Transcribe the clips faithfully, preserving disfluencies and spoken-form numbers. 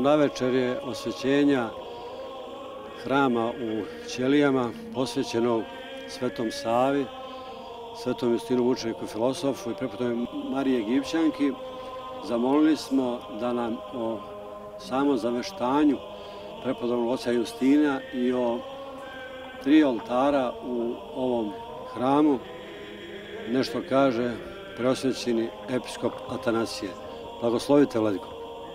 navečer je osvećenja hrama u Ćelijama, posvećenog Svetom Savi, Svetom Justinu mučeniku i filosofu i prepodobnoj Mariji Egipćanki. Zamolili smo da nam o samom zaveštanju prepodobnog oca Justina i o tri oltara u ovom hramu nešto kaže preosvećeni episkop Atanasije. Blagoslovite, vladiko.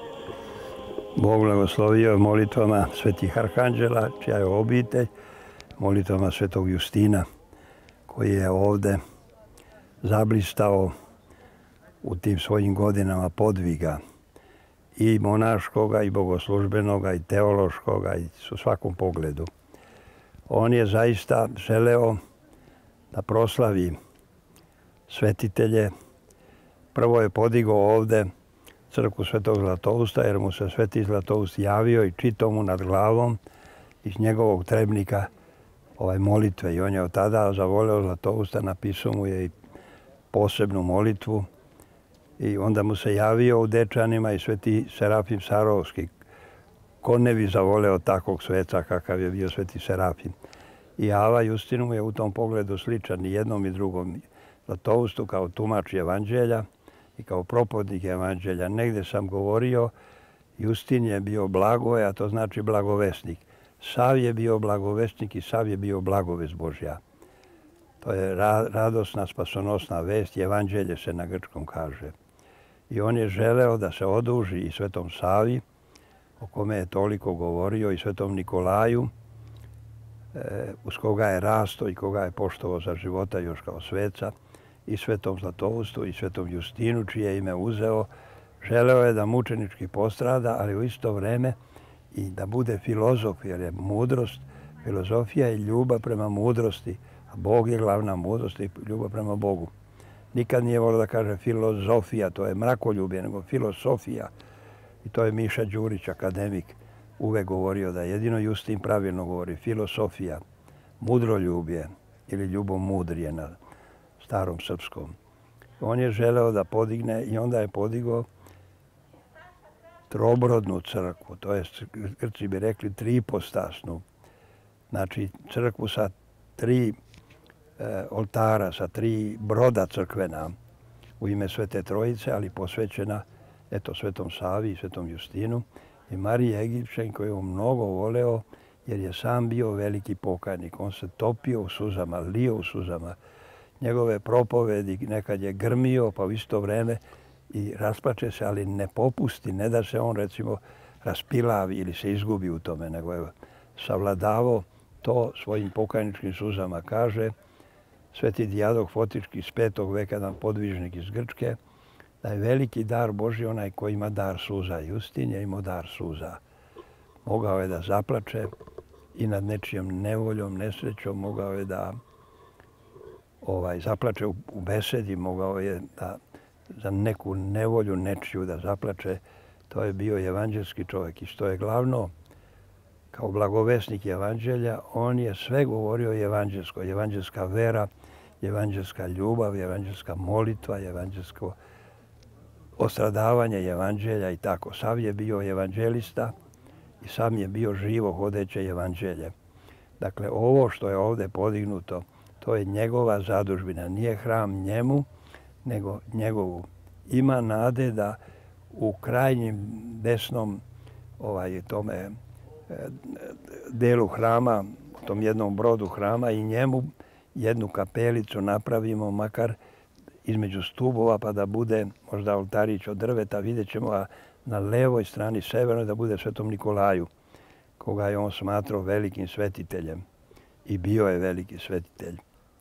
Bog blagoslovio molitvama svetih arhanđela, čija je obitelj, molitvama svetog Justina, koji je ovde zablistao u tim svojim godinama podviga i monaškoga, i bogoslužbenoga, i teološkoga, i u svakom pogledu. On je zaista želeo da proslavi svetitelje. Prvo je podigao ovde crkvu Svetog Zlatousta, jer mu se Sveti Zlatoust javio i čitao mu nad glavom iz njegovog trebnika ovaj molitve. I on je od tada zavoleo Zlatousta, napisao mu je i posebnu molitvu. I onda mu se javio u Dečanima i Sveti Serafim Sarovski. Ko ne bi zavoleo takvog sveca kakav je bio Sveti Serafim. I Ava Justinu mu je u tom pogledu sličan i jednom i drugom. Zlatoustu kao tumač evanđelja i kao propovjednik evanđelja. Negde sam govorio, Justin je bio blagoj, a to znači blagovesnik. Sav je bio blagovesnik i sav je bio blagovest Božja. To je radosna, spasonosna vest, evanđelje se na grčkom kaže. I on je želeo da se oduži i Svetom Savi, o kome je toliko govorio, i Svetom Nikolaju, uz koga je rasto i koga je poštovao za života još kao sveca, i Svetom Zlatoustu i Svetom Justinu, čije ime uzeo. Želeo je da mučenički postrada, ali u isto vreme i da bude filozof, jer je mudrost, filozofija je ljubav prema mudrosti, a Bog je glavna mudrost i ljubav prema Bogu. Nikad nije volio da kaže filozofija, to je mrakoljubje, nego filosofija. I to je Miša Đurić, akademik, uvek govorio da jedino Justin pravilno govori filosofija, mudroljubje ili ljubomudrije na starom srpskom. On je želeo da podigne i onda je podigao trobrodnu crkvu, to je, Grci bi rekli, tripostasnu. Znači crkvu sa tri e, oltara, sa tri broda crkvena u ime Svete Trojice, ali posvećena eto Svetom Savi i Svetom Justinu i Mariji Egipćanki, koju je mnogo voleo jer je sam bio veliki pokajnik. On se topio u suzama, lio u suzama. Njegove propovedi nekad je grmio, pa u isto vreme i rasplače se, ali ne popusti, ne da se on recimo raspilavi ili se izgubi u tome, nego je savladavao to svojim pokajničkim suzama. Kaže Sveti Dijadok Fotički iz petog veka, jedan podvižnik iz Grčke, da je veliki dar Božji onaj koji ima dar suza. Justin je imao dar suza. Mogao je da zaplače i nad nečijom nevoljom, nesrećom, mogao je da ovaj, zaplače u, u besedi, mogao je da za neku nevolju nečiju da zaplače. To je bio evanđelski čovjek i što je glavno, kao blagovesnik evanđelja, on je sve govorio evanđelsko, evanđelska vera, evanđelska ljubav, evanđelska molitva, evanđelsko ostradavanje evanđelja i tako. Sav je bio evanđelista i sam je bio živo hodeće evanđelje. Dakle, ovo što je ovdje podignuto, to je njegova zadužbina. Nije hram njemu, nego njegovu. Ima nade da u krajnjem desnom ovaj, tome delu hrama, u tom jednom brodu hrama i njemu jednu kapelicu napravimo, makar između stubova, pa da bude možda oltarić od drveta, vidjet ćemo, a na levoj strani severnoj da bude Svetom Nikolaju, koga je on smatrao velikim svetiteljem i bio je veliki svetitelj.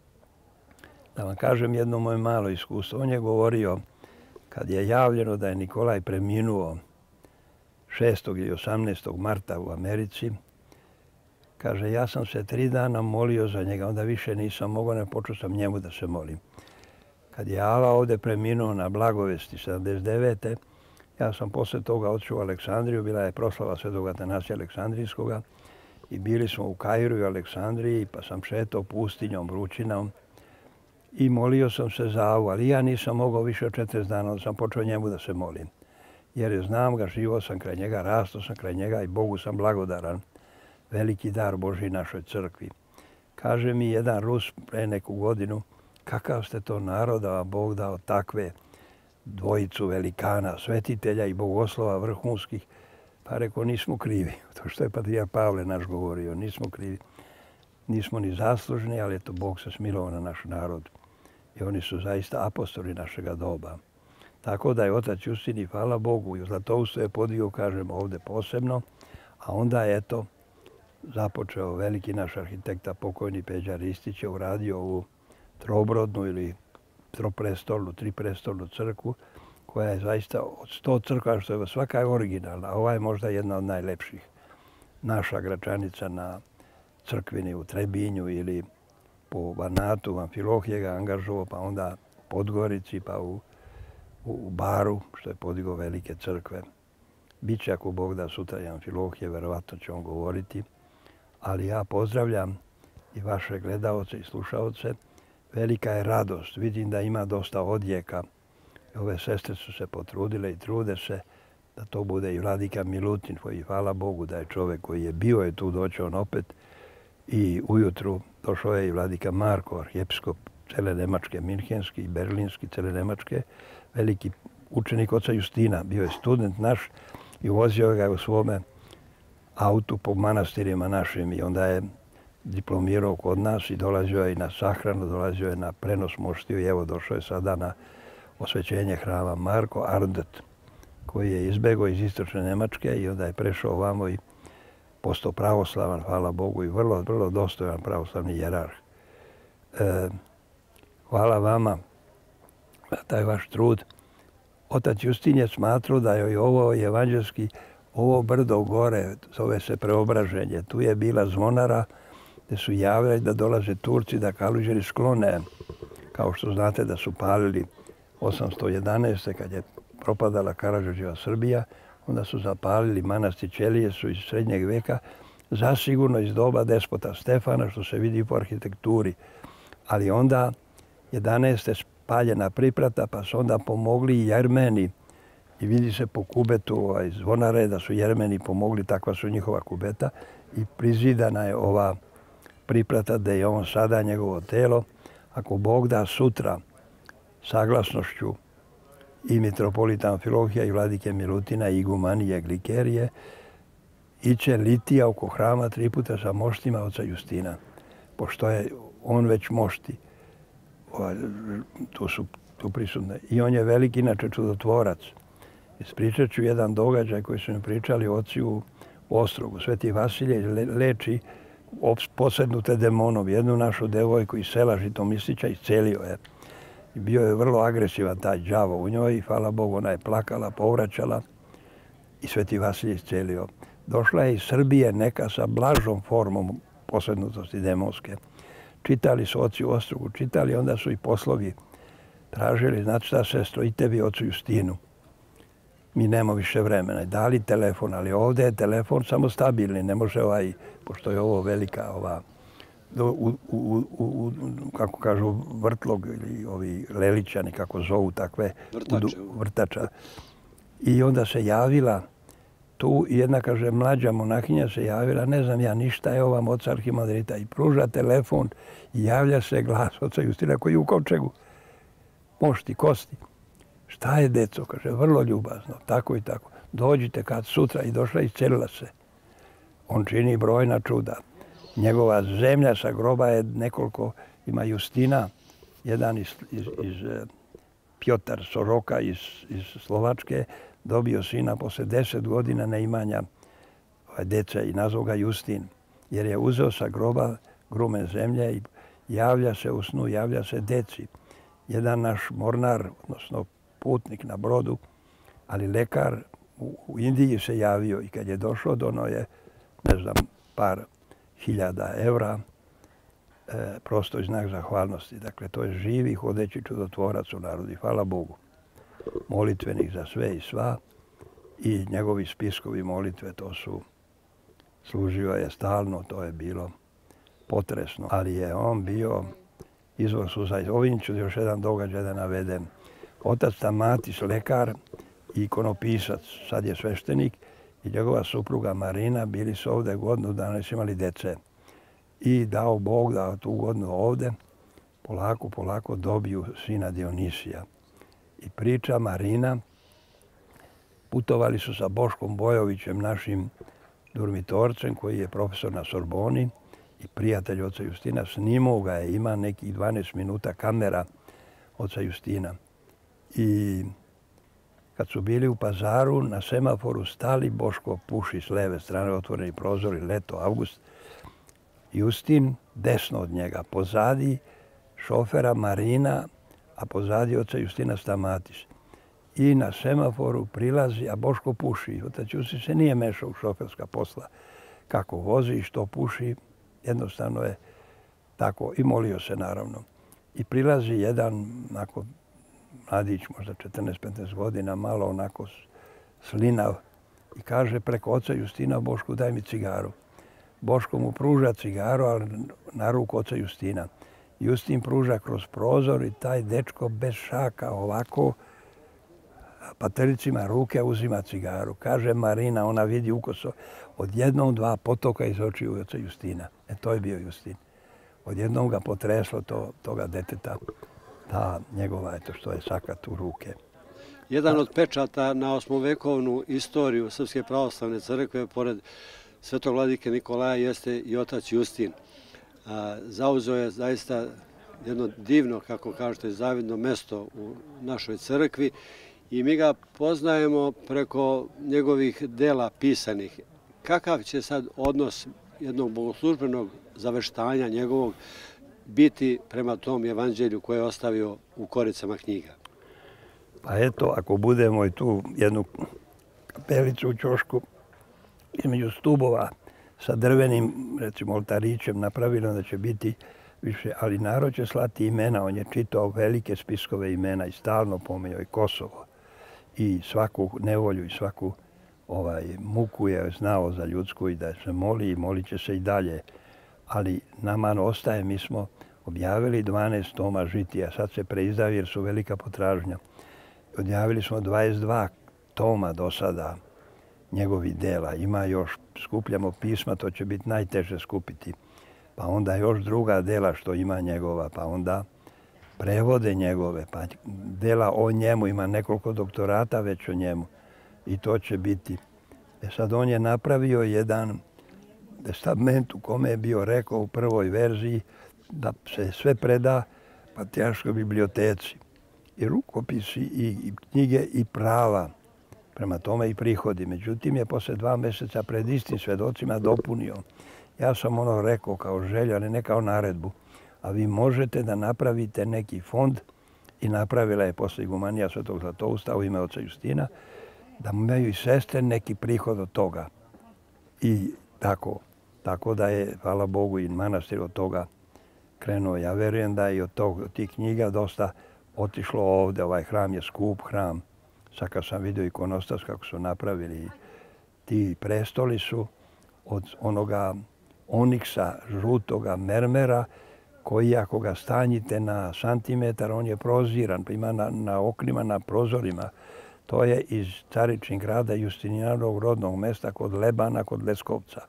Da vam kažem jedno moje malo iskustvo. On je govorio, kad je javljeno da je Nikolaj preminuo šestog ili osamnaestog marta u Americi, kaže, ja sam se tri dana molio za njega, onda više nisam mogao, ne počeo sam njemu da se molim. Kad je Ava ovdje preminuo na Blagovesti sedamdeset devete. ja sam posle toga otišao u Aleksandriju, bila je proslava Svetog Atanasija Aleksandrijskoga i bili smo u Kairu i Aleksandriji, pa sam šetao pustinjom, vrućinom i molio sam se za Avu, ali ja nisam mogao više od četrdeset dana, onda sam počeo njemu da se molim. jer znam ga, živo sam kraj njega, rastao sam kraj njega i Bogu sam blagodaran. Veliki dar Božji našoj crkvi. Kaže mi jedan Rus pre neku godinu, kakav ste to narod da vam Bog dao takve dvojicu velikana, svetitelja i bogoslova vrhunskih. Pa rekao, nismo krivi. To što je patrijarh Pavle naš govorio, nismo krivi. Nismo ni zaslužni, ali eto, Bog se smilovao na naš narod. I oni su zaista apostoli našega doba. Tako da je otac Justin, i hvala Bogu, i u Zlatoustu je podigao, kažem, ovde posebno, a onda je, eto, započeo veliki naš arhitekta, pokojni Peđa Ristić, je uradio ovu trobrodnu ili troprestolnu, triprestolnu crkvu, koja je zaista od sto crkva, što je svaka je originalna, a ova je možda jedna od najlepših. Naša Gračanica na crkvini u Trebinju ili po Banatu, Amfilohije ga angažovao, pa onda u Podgorici, pa u, u, u Baru, što je podigao velike crkve. Biće, ako Bog da, sutra je Amfilohije, verovatno će on govoriti. Ali ja pozdravljam i vaše gledaoce i slušaoce. Velika je radost. Vidim da ima dosta odjeka. Ove sestre su se potrudile i trude se da to bude i vladika Milutin, koji hvala Bogu da je čovjek koji je bio je tu, doći on opet. I ujutru došao je i vladika Marko, arhijepiskop cele Nemačke, minhenski i berlinski, cele Nemačke, veliki učenik oca Justina. Bio je student naš i vozio ga u svome autu po manastirima našim i onda je diplomirao kod nas i dolazio je i na sahranu, dolazio je na prenos moštiju i evo došao je sada na osvećenje hrama Marko Arndt, koji je izbegao iz istočne Nemačke i onda je prešao ovamo i postao pravoslavan, hvala Bogu, i vrlo, vrlo dostojan pravoslavni jerarh. E, hvala vama za taj vaš trud. Otac Justin je smatrao da je ovo evanđelski, ovo brdo gore, zove se Preobraženje. Tu je bila zvonara gdje su javljali da dolaze Turci da Kaluđeri sklone. Kao što znate da su palili osamsto jedanaeste. kad je propadala Karađorđeva Srbija, onda su zapalili manastir Ćelije, su iz srednjeg veka, zasigurno iz doba despota Stefana, što se vidi po arhitekturi. Ali onda jedanaeste spaljena priprata, pa su onda pomogli i Jermeni. I vidi se po kubetu ovaj, zvonare da su Jermeni pomogli, takva su njihova kubeta. I prizidana je ova priprata da je on sada njegovo telo. Ako Bog da sutra saglasnošću i mitropolita Amfilohija i vladike Milutina i igumanije Glikerije, iće litija oko hrama tri puta sa moštima oca Justina. Pošto je on već mošti, tu su tu prisutne. I on je veliki, inače, čudotvorac. Ispričat ću jedan događaj koji su mi pričali oci u Ostrogu. Sveti Vasilije leči posednute demonom. Jednu našu devojku iz sela Žitomislića iscelio je. I bio je vrlo agresivan taj đavo u njoj i hvala Bogu ona je plakala, povraćala i Sveti Vasilije iscelio. Došla je iz Srbije neka sa blažom formom posednutosti demonske. Čitali su oci u Ostrogu, čitali, onda su i poslovi tražili, znači šta sestro, i tebi ocu Justinu. Mi nemamo više vremena. Dali telefon, ali ovdje je telefon samo stabilni, ne može ovaj, pošto je ovo velika ova, u, u, u, u, kako kažu, vrtlog ili ovi leličani, kako zovu takve, Vrtače. vrtača. I onda se javila tu jedna, kaže, mlađa monahinja se javila, ne znam ja ništa, je ova moc arhimandrita i pruža telefon i javlja se glas oca Justina koji je u kovčegu. Mošti, kosti. Šta je, deco? Kaže, vrlo ljubazno, tako i tako. Dođite kad sutra i došla i iscelila se. On čini brojna čuda. Njegova zemlja sa groba je nekoliko, ima Justina, jedan iz, iz, iz Pjotar Soroka iz, iz Slovačke, dobio sina posle deset godina neimanja ovaj, deca i nazvao ga Justin, jer je uzeo sa groba grumen zemlje i javlja se u snu, javlja se deci. Jedan naš mornar, odnosno putnik na brodu, ali lekar u, u Indiji se javio i kad je došao, dono je, ne znam, par hiljada evra, e, prosto i znak zahvalnosti. Dakle, to je živi, hodeći čudotvorac u narodu. Hvala Bogu. Molitvenih za sve i sva i njegovi spiskovi molitve, to su, služio je stalno, to je bilo potresno. Ali je on bio izvor suza. Ovim ću još jedan događaj da navedem. Otac Tamatis, lekar, i ikonopisac, sad je sveštenik, i njegova supruga Marina bili su ovde godinu dana, su imali dece. I dao Bog da tu godinu ovde polako, polako dobiju sina Dionisija. I priča Marina, putovali su sa Boškom Bojovićem, našim durmitorcem, koji je profesor na Sorboni i prijatelj oca Justina. Snimao ga je, ima nekih dvanaest minuta kamera oca Justina. I kad su bili u Pazaru, na semaforu stali, Boško puši s leve strane, otvoreni prozori, leto, avgust. Justin desno od njega, pozadi šofera Marina, a pozadi oca Justina Stamatis. I na semaforu prilazi, a Boško puši. Otac Justin se nije mešao u šoferska posla. Kako vozi i što puši, jednostavno je tako. I molio se, naravno. I prilazi jedan, onako, mladić, možda četrnaest petnaest godina, malo onako slinav, i kaže preko oca Justina Bošku, daj mi cigaru. Boško mu pruža cigaru, ali na ruku oca Justina. Justin pruža kroz prozor i taj dečko bez šaka ovako pateljicima ruke uzima cigaru. Kaže Marina, ona vidi ukoso, odjednom dva potoka iz očiju oca Justina. E to je bio Justin. Odjednom ga potreslo to, toga deteta, ta njegova, eto što je sakat u ruke. Jedan od pečata na osmovekovnu istoriju Srpske pravoslavne crkve, pored svetog vladike Nikolaja, jeste i otac Justin. Zauzeo je zaista jedno divno, kako kažete, zavidno mesto u našoj crkvi i mi ga poznajemo preko njegovih dela pisanih. Kakav će sad odnos jednog bogoslužbenog zaveštanja njegovog biti prema tom evanđelju koje je ostavio u koricama knjiga? Pa eto, ako budemo i tu jednu kapelicu u ćošku između stubova sa drvenim, recimo, oltarićem napravili, onda će biti više, ali narod će slati imena. On je čitao velike spiskove imena i stalno pominjao i Kosovo i svaku nevolju i svaku ovaj, muku je znao za ljudsku i da se moli i molit će se i dalje. Ali nama ostaje, mi smo objavili dvanaest toma žitija, sad se preizdaju jer su velika potražnja. Odjavili smo dvadeset dva toma do sada njegovih dela. Ima još, skupljamo pisma, to će biti najteže skupiti. Pa onda još druga dela što ima njegova, pa onda prevode njegove, pa dela o njemu, ima nekoliko doktorata već o njemu. I to će biti. E sad on je napravio jedan testament u kome je bio rekao u prvoj verziji da se sve preda Patrijarškoj biblioteci. I rukopisi, i knjige, i prava, prema tome i prihodi. Međutim je posle dva mjeseca pred istim svedocima dopunio. Ja sam ono rekao kao želju, ali ne kao naredbu. A vi možete da napravite neki fond, i napravila je posle igumanija Svetog Zlatousta u ime oca Justina, da imaju i sestre neki prihod od toga. I tako, tako da je, hvala Bogu, i manastir od toga krenuo. Ja verujem da je i od, tog, od tih knjiga dosta otišlo ovde. Ovaj hram je skup hram. Sad kad sam vidio ikonostas kako su napravili, ti prestoli su od onoga oniksa, žutoga mermera, koji ako ga stanjite na santimetar, on je proziran, pa ima na, na oknima, na prozorima. To je iz Caričnih grada Justinijanovog rodnog mesta kod Lebana, kod Leskovca.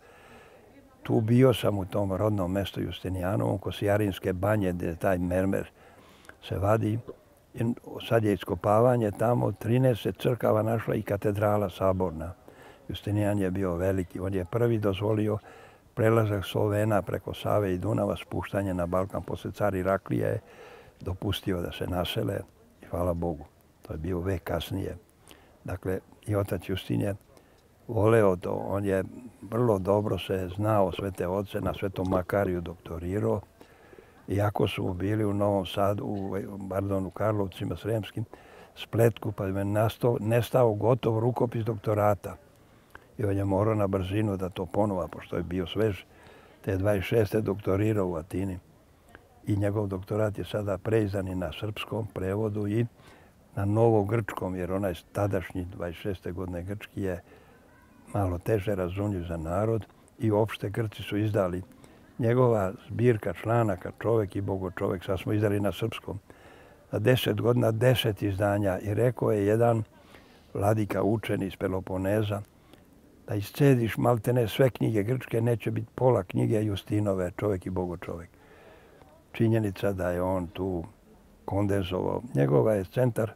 Tu bio sam u tom rodnom mestu Justinijanovom, kod Sijarinske banje, gdje taj mermer se vadi. I sad je iskopavanje tamo, trinaest crkava našla i katedrala saborna. Justinijan je bio veliki. On je prvi dozvolio prelazak Slovena preko Save i Dunava, spuštanje na Balkan. Posle car Iraklije je dopustio da se nasele i hvala Bogu. To je bio vek kasnije. Dakle, i otac Justin je voleo to. On je vrlo dobro se znao svete oce, na Svetom Makariju doktorirao. Iako su bili u Novom Sadu, u, pardon, u Karlovcima Sremskim, Spletku, pa je nastao, nestao gotov rukopis doktorata. I on je morao na brzinu da to ponova, pošto je bio svež. Te dvadeset šeste doktorirao u Atini. I njegov doktorat je sada preizdan i na srpskom prevodu i na novogrčkom, jer onaj tadašnji dvadeset šeste godine grčki je malo teže razumljiv za narod i uopšte Grci su izdali njegova zbirka članaka Čovek i Bogočovek, sad smo izdali na srpskom, za deset godina, deset izdanja. I rekao je jedan vladika učeni iz Peloponeza, da iscediš maltene sve knjige grčke, neće biti pola knjige Justinove, Čovjek i Bogočovjek. Činjenica da je on tu kondenzovao. Njegova je centar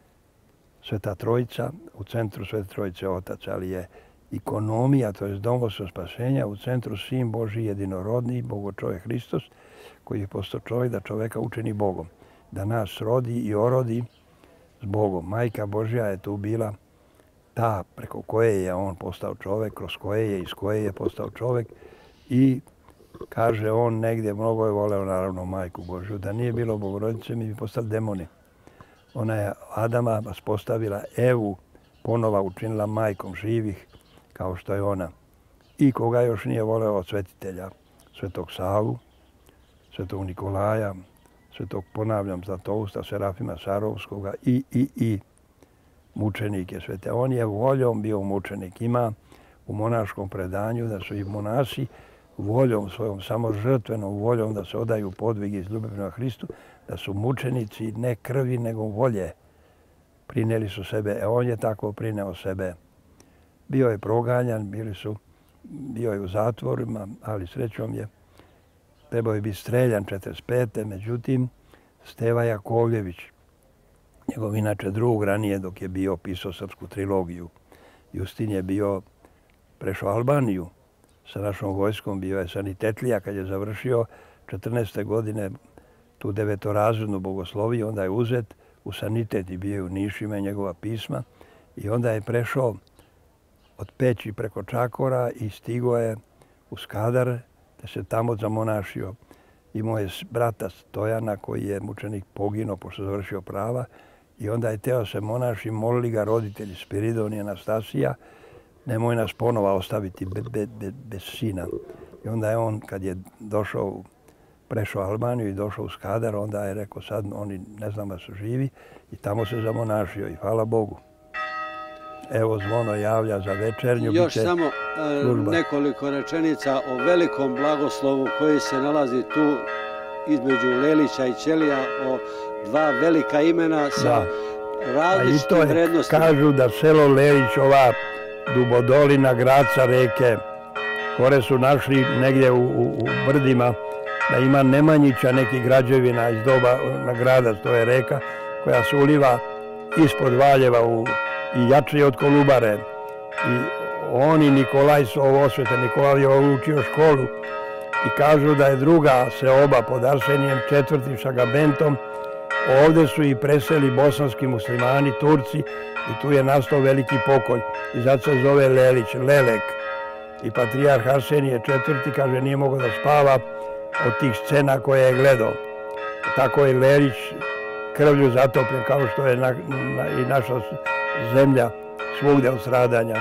Sveta Trojica, u centru Svete Trojice Otac, ali je ikonomija, to je domstvo spasenja, u centru Sin Božji jedinorodni, Bogočovjek Hristos, koji je postao čovjek da čovjeka učini Bogom. Da nas rodi i orodi s Bogom. Majka Božja je tu bila ta preko koje je on postao čovjek, kroz koje je, iz koje je postao čovjek. I kaže on negdje, mnogo je voleo naravno Majku Božju. Da nije bilo Bogorodice, mi bi postali demoni. Ona je Adama uspostavila, Evu ponova učinila majkom živih, kao što je ona. I koga još nije voleo od svetitelja, Svetog Savu, Svetog Nikolaja, Svetog, ponavljam, Zlatousta, Serafima Sarovskoga i, i, i mučenike svete. On je voljom bio mučenik. Ima u monaškom predanju da su i monasi voljom svojom, samo žrtvenom voljom da se odaju podvigi iz ljubavi prema Hristu, da su mučenici ne krvi nego volje. Prineli su sebe, e on je tako prineo sebe. Bio je proganjan, bili su, bio je u zatvorima, ali srećom je trebao je biti streljan četrdeset pete. Međutim, Steva Jakovljević, njegov inače drug ranije dok je bio pisao srpsku trilogiju. Justin je bio, prešao Albaniju sa našom vojskom, bio je sanitetlija kad je završio četrnaeste godine tu devetorazrednu bogosloviju, onda je uzet u sanitet i bio je u Nišima i njegova pisma. I onda je prešao od Peći preko Čakora i stigo je u Skadar, te se tamo zamonašio. Imao je brata Stojana koji je mučenik poginuo pošto završio prava i onda je teo se monaši, molili ga roditelji Spiridon i Anastasija, nemoj nas ponova ostaviti be, be, be, bez sina. I onda je on, kad je došao, prešao Albaniju i došao u Skadar, onda je rekao sad oni ne znam da su živi i tamo se zamonašio i hvala Bogu. Evo zvono javlja za večernju. Još samo služba. Nekoliko rečenica o velikom blagoslovu koji se nalazi tu između Lelića i Ćelija, o dva velika imena sa da. različitim je, vrednostima. Kažu da selo Lelić, ova Dubodolina, Graca reke, gore su našli negdje u, u, u brdima da ima Nemanjića nekih građevina iz doba na gradac, to je reka koja se uliva ispod Valjeva u i jači od Kolubare. I on i Nikolaj su ovo osvete. Nikolaj je učio školu i kažu da je druga seoba pod Arsenijem, četvrtim Šagabentom. Ovdje su i preseli bosanski muslimani, Turci i tu je nastao veliki pokolj. I zato se zove Lelić, Lelek. I patrijarh Arsenije četvrti kaže nije mogao da spava od tih scena koje je gledao. Tako je Lelić krvlju zatopljen kao što je na, na, i naša zemlja svugdje od stradanja.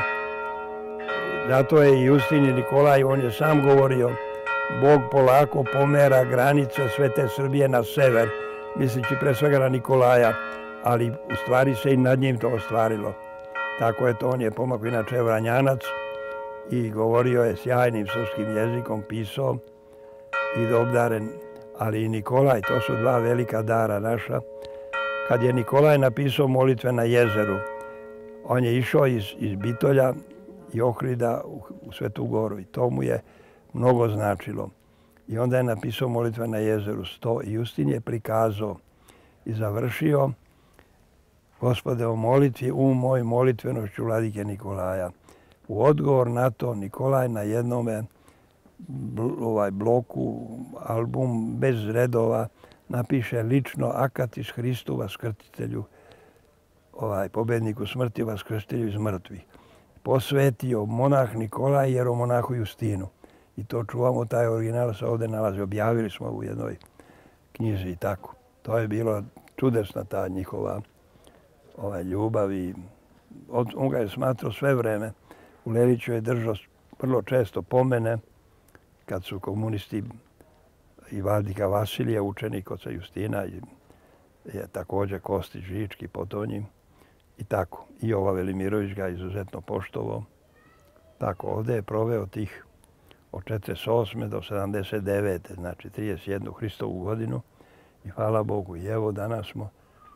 Zato je i Justin i Nikolaj, on je sam govorio, Bog polako pomera granice Svete Srbije na sever, misleći pre svega na Nikolaja, ali u stvari se i nad njim to ostvarilo. Tako je to, on je pomakao inače Vranjanac i govorio je sjajnim srpskim jezikom, pisao i obdaren, ali i Nikolaj, to su dva velika dara naša. Kad je Nikolaj napisao molitve na jezeru, on je išao iz, iz Bitolja i Ohrida u, u Svetu Goru i to mu je mnogo značilo. I onda je napisao molitve na jezeru sto i Justin je prikazao i završio Gospode o molitvi u moj molitvenošću vladike Nikolaja. U odgovor na to Nikolaj na jednome bl ovaj bloku, album bez redova, napiše lično Akatis Hristu vaskrstitelju, ovaj pobedniku smrti, vaskrstitelju iz mrtvih. Posvetio monah Nikolaj jeromonahu Justinu. I to čuvamo, taj original se ovdje nalazi. Objavili smo u jednoj knjizi i tako. To je bilo čudesna ta njihova ovaj, ljubav i on ga je smatrao sve vreme. U Leliću je držao vrlo često pomene kad su komunisti i vladika Vasilija, učenik oca Justina, je također Kostić Žički, potonji i tako. I Ova Velimirović ga izuzetno poštovao. Tako, ovdje je proveo tih od četrdeset osme do sedamdeset devete, znači trideset jednu Hristovu godinu. I hvala Bogu, i evo danas smo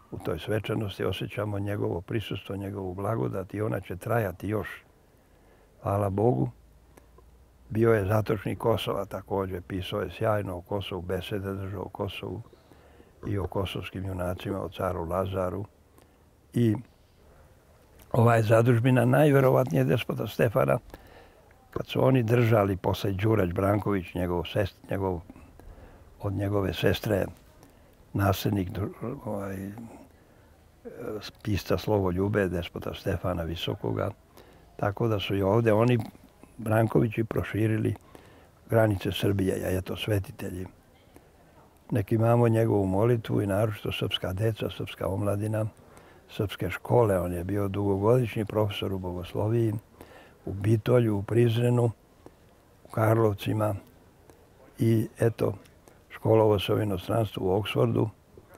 u toj svečanosti, osjećamo njegovo prisustvo, njegovu blagodat i ona će trajati još. Hvala Bogu. Bio je zatočnik Kosova također, pisao je sjajno o Kosovu, besede držao o Kosovu i o kosovskim junacima, o caru Lazaru. I ova je zadužbina najverovatnije despota Stefana, kad su oni držali posle Đurać Branković, njegov sest, njegov, od njegove sestre, nasljednik ovaj, pisca Slovoljube, despota Stefana Visokoga. Tako da su i ovdje oni, Brankovići, proširili granice Srbije, a eto svetitelji. Neki imamo njegovu molitvu i naročito srpska deca, srpska omladina, srpske škole. On je bio dugogodišnji profesor u bogosloviji, u Bitolju, u Prizrenu, u Karlovcima i eto, školovao se u inostranstvu u Oksfordu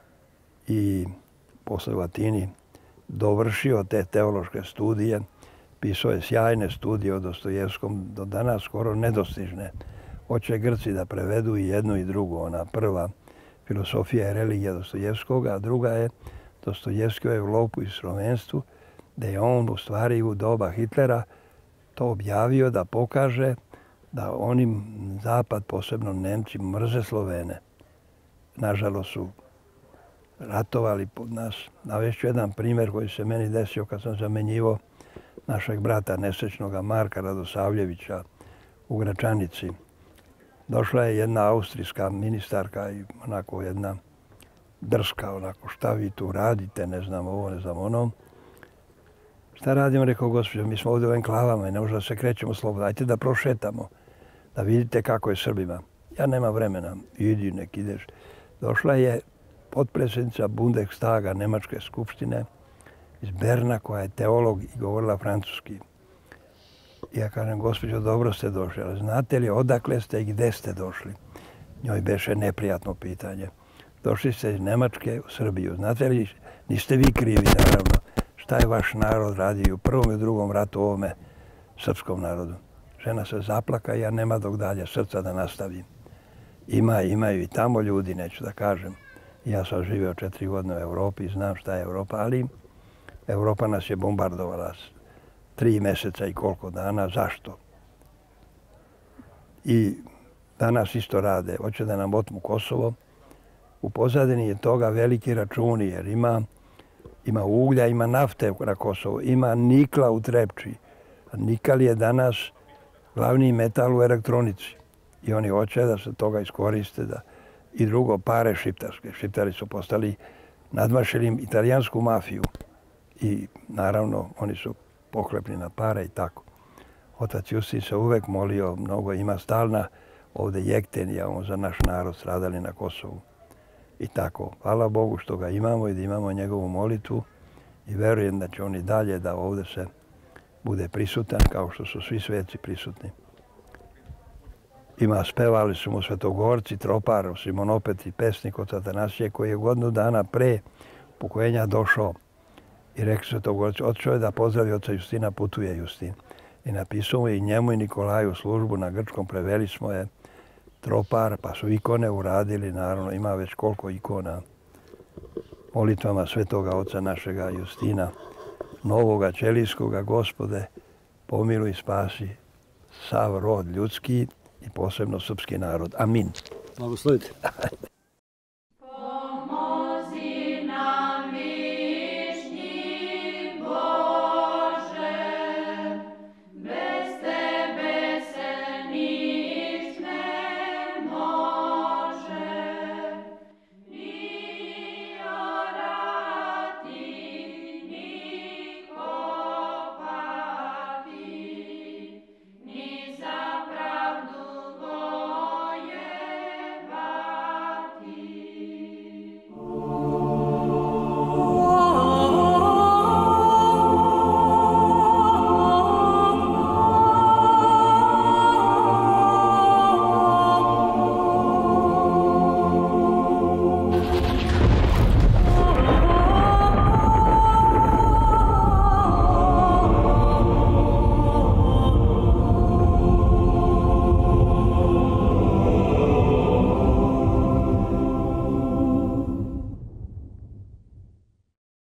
i posle u Atini dovršio te teološke studije. Pisao je sjajne studije o Dostojevskom, do danas skoro nedostižne. Hoće Grci da prevedu i jednu i drugu. Ona prva, filosofija i religija Dostojevskog, a druga je Dostojevski u Evropu i slovenstvu, da je on u stvari u doba Hitlera to objavio da pokaže da oni Zapad, posebno Nemci, mrze Slovene. Nažalost su ratovali pod nas. Navešću jedan primjer koji se meni desio kad sam zamenjivao našeg brata nesrećnoga Marka Radosavljevića u Gračanici. Došla je jedna austrijska ministarka i onako jedna drska, onako šta vi tu radite, ne znam ovo, ne znam ono. Šta radimo, rekao gospođo, mi smo ovdje u enklavama i ne možemo da se krećemo slobodno. Ajte da prošetamo, da vidite kako je Srbima. Ja nema vremena, idi, nek ideš. Došla je potpredsjednica Bundestaga Nemačke skupštine iz Berna, koja je teolog i govorila francuski. I ja kažem, gospođo, dobro ste došli, ali znate li odakle ste i gde ste došli? Njoj beše neprijatno pitanje. Došli ste iz Nemačke u Srbiju. Znate li, niste vi krivi, naravno, šta je vaš narod radio u prvom i drugom ratu ovome srpskom narodu. Žena se zaplaka i ja nema dok dalje srca da nastavim. Ima, imaju i tamo ljudi, neću da kažem. Ja sam živio četiri godine u Evropi i znam šta je Evropa, ali Evropa nas je bombardovala tri meseca i koliko dana. Zašto? I danas isto rade. Hoće da nam otmu Kosovo. U pozadini je toga veliki računi, jer ima, ima uglja, ima nafte na Kosovu, ima nikla u Trepči. A nikal je danas glavni metal u elektronici. I oni hoće da se toga iskoriste. Da... I drugo, pare šiptarske. Šiptari su postali, nadmašili italijansku mafiju. I naravno, oni su pohlepni na pare i tako. Otac Justin se uvek molio, mnogo ima stalna ovdje jektenija, on za naš narod stradali na Kosovu. I tako, hvala Bogu što ga imamo i da imamo njegovu molitvu i verujem da će on i dalje da ovdje se bude prisutan kao što su svi sveci prisutni. Ima, spevali su mu Svetogorci, Tropar, Simonopet i pesnik od Atanasije koji je godinu dana pre upokojenja došao i rekli Svetogorci, odšao je da pozdravi oca Justina, putuje Justin. I napisao mu i njemu i Nikolaju službu na grčkom, preveli smo je Tropar, pa su ikone uradili, naravno ima već koliko ikona. Molitvama svetoga oca našega Justina, novoga ćelijskoga, Gospode, pomiluj i spasi sav rod ljudski i posebno srpski narod. Amin. Blagoslovite.